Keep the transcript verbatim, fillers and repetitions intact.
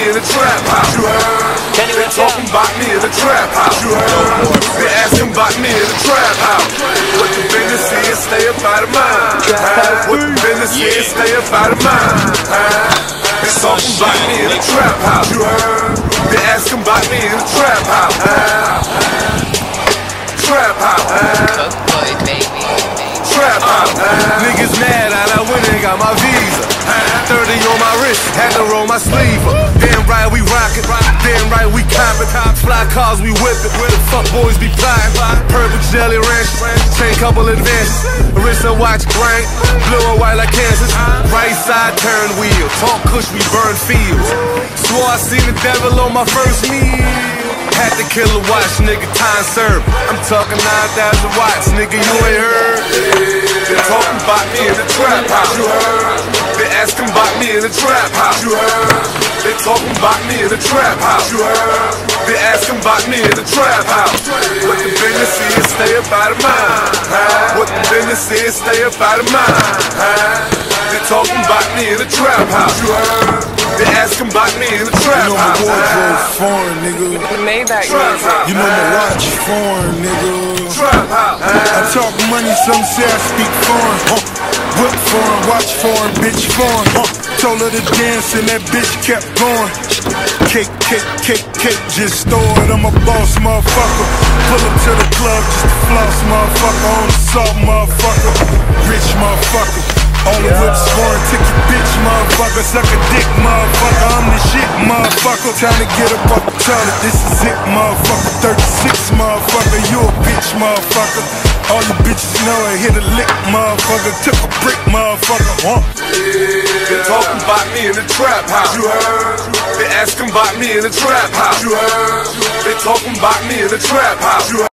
me in the trap house. You heard? They talking about me in the trap house. You heard? They asking about me in the trap house. What the business is, stay up out of mine. What the business is, stay up out of mine. They talking about me in the trap house. You heard? They asking about me in the trap house. Trap house. Trap house. Niggas mad and I went and got my visa. thirty on my wrist, had to roll my sleeve up. Damn right we rockin', damn right we coppin'. Fly cars we whippin', the fuck boys be plotting. Purple jelly ranch, chain couple advances. Wrist and watch crank, blue and white like Kansas. Right side turn wheel, talk kush we burn fields. Swore I seen the devil on my first meal. Had to kill a watch, nigga, time served. I'm talking nine thousand watts, nigga, you ain't heard. They talking about me in the trap house, you heard. They asking about me in the trap house, you heard. They talking about me in the trap house, you heard. They asking about me in the trap house. What the business is, stay up out of mine. What the business is, stay up out of mine. They talking about me in the trap house, you heard. They asking about me in the trap house. You know my wardrobe foreign, nigga. You made that music. You know my watch foreign, nigga. Trap house. I talk money, some say I speak foreign. Huh. Whip foreign, watch foreign, bitch foreign. Huh. Told her to dance and that bitch kept going. Cake, cake, cake, cake, just throw it. I'm a boss, motherfucker. Pull up to the club just to floss, motherfucker. On the salt, motherfucker. Rich motherfucker. All the whips foreign, ticket bitch, motherfucker. Suck a dick, motherfucker. I'm the shit, motherfucker. Time to get up off the toilet. This is it, motherfucker. thirty-six, motherfucker. You a bitch, motherfucker. All you bitches know I hit a lick, motherfucker. Took a brick, motherfucker. Huh? They talking about me in the trap house, you heard. They asking about me in the trap house, you heard. They talking about me in the trap house, you heard.